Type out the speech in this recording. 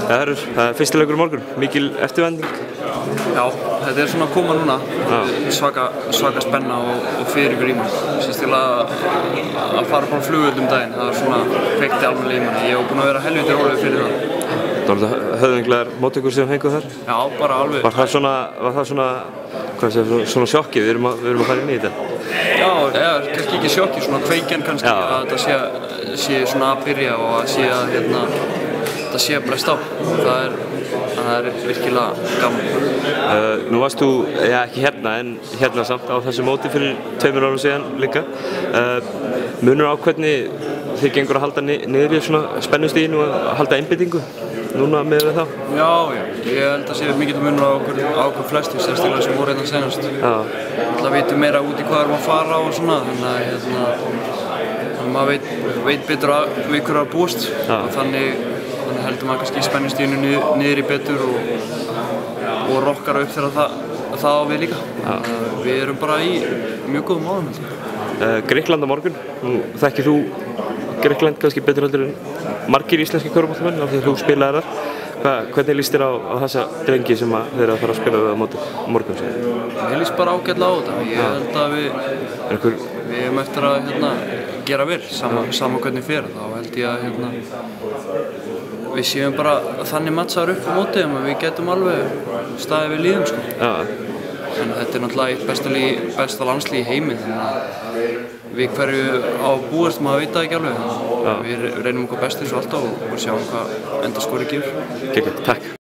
Það er fyrsti leikur morgun, mikil eftirvænting. Já, þetta svona að koma núna, svaka spenna og fyrir ykkur í mann. Sérstaklega að fara bara flugvöld daginn, það svona kveikti almennilega í manni. Ég hef búinn að vera helviti rólegur fyrir það. Það var höfðinglegar móttökur sem fenguð þar? Já, bara alveg. Var það svona sjokkið, við erum að fara inn í þetta? Já, kannski ekki sjokkið, svona kveikjan kannski að þetta sé svona að byrja og að sé að þetta sé að bresta á. Það er virkilega gaman. Nú varst þú, ekki hérna en hérna samt á þessu móti fyrir 2 árum síðan líka. Munur á hvernig þið gengur að halda niður í svona spennustiginu og að halda einbeitingu núna með þá? Já, ég held að sé mikið munur á okkur flestum, sérstaklega sem voru hérna senast. Það veitum meira út í hvað erum að fara og svona, þannig að maður veit betur við ykkur að búast og þannig heldur maður kannski spennustiginu niður í betur og rockar upp þegar það á við líka. Við erum bara í mjög góðum áðum. Grikkland á morgun, nú þekkir þú Grikkland kannski betur heldur en margir íslenski körfuboltamenn af því að þú spilaðir þar. Hvernig líst þér á þessa drengi sem þeir eru að fara að spila við á móti morgun? Mér líst bara ágætlega á þetta. Ég held að við erum eftir að gera vel, sama hvernig fer. Þá held ég að við séum bara þannig matsaður upp á móti að við getum alveg staðið við líðum sko. En þetta náttúrulega eitt besta landslið í heimi, þannig að við hverju á búast maður veit það ekki alveg. Við reynum okkur best eins og alltaf og sjáum hvað endaskórið gefur. Takk.